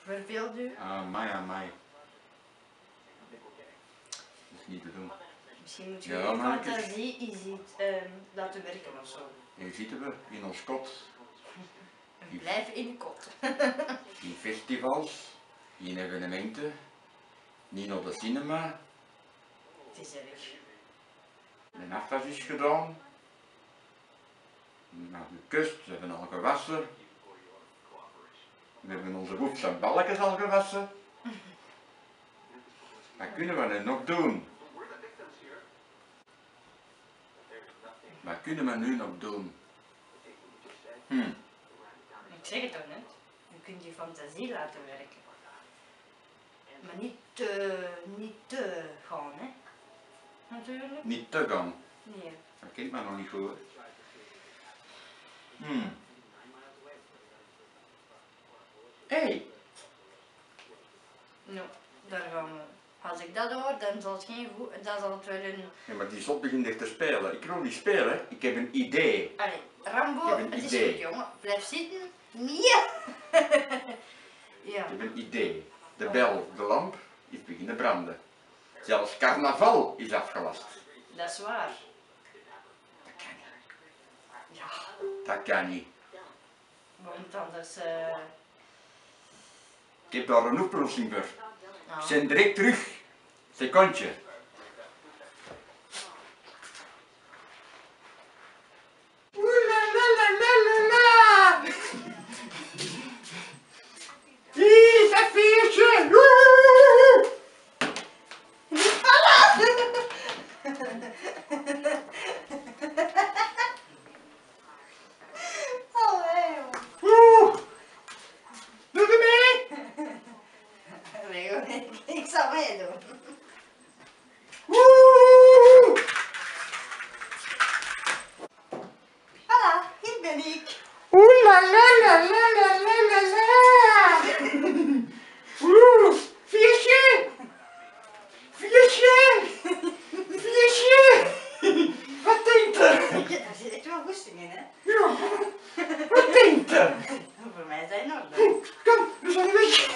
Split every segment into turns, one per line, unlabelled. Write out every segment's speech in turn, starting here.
Verveelt u?
Amai. Dat is niet te doen.
Misschien moet je je fantasie iets laten werken of zo.
Hier zitten we, in ons kot.
En blijf in de kot.
In festivals, in evenementen, niet naar de cinema.
Het is erg.
De afwas is gedaan. We hebben gekust, we hebben al gewassen. We hebben onze boefs en balkjes al gewassen. Wat kunnen we nu nog doen? Wat kunnen we nu nog doen?
Ik zeg het toch net. Je kunt je fantasie laten werken. Maar niet te gaan, hè. Natuurlijk.
Niet te gaan.
Nee.
Dat kent mij nog niet goed. Hey.
Nou, daar gaan we. Als ik dat hoor, dan zal het geen goed, dan zal het wel een...
Ja, maar die zot begint echt te spelen. Ik wil niet spelen, ik heb een idee.
Allee, Rambo, het is
idee.
goed jongen. Blijf zitten. Nee! Ja.
Ik heb een idee. De bel, de lamp, is beginnen branden. Zelfs carnaval is afgelast.
Dat is waar.
Dat kan niet.
Ja.
Dat kan niet.
Want anders...
Ik heb daar een oplossing voor.
Nou.
Ik ben direct terug. Secondje. Hier, dat viertje!
Allee, joh.
Doe je mee?
Nee, hoor, ik zal meedoen. Voilà, hier ben ik.
Oeh la la la la la la la la. Oeh, viertje. Viertje. Viertje. Wat denkt er?
Daar zit echt wel goesting in, hè?
Ja. Wat denkt er?
Voor mij zijn het nog.
Kom, we zijn weg.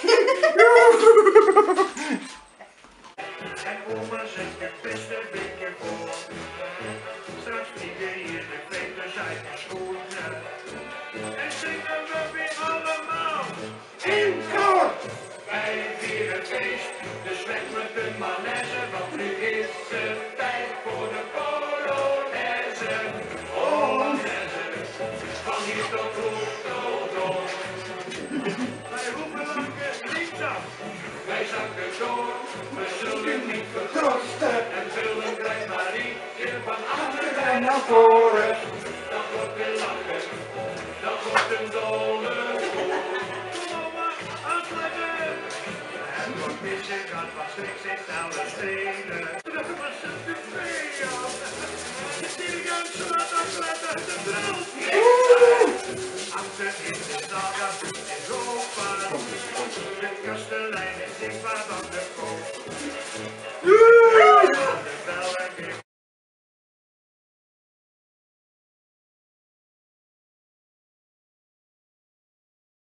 En oma zet het beste beetje voor. Straks vliegen hier de veters uit de schoenen. En zingen we weer allemaal
In koor.
wij vieren het feest. Dus weg met de malaise, want nu is het tijd voor de Polonaise. Polonaise, van hier tot Rotterdam. Wij roepen lange linksaf, wij zakken door. We zullen niet vertrosten en zullen klein Marietje van achteren naar voren. Dan wordt weer lachen, dan wordt een dolle koor. Mama, aansluiten! Het wordt missen, gaat van schrik zich aan de stenen. Dat was een tv aan. Die ganzen laat afletten, de bril. Achter in de zaal gaat het in Europa. De kastelein is zichtbaar aan de koop.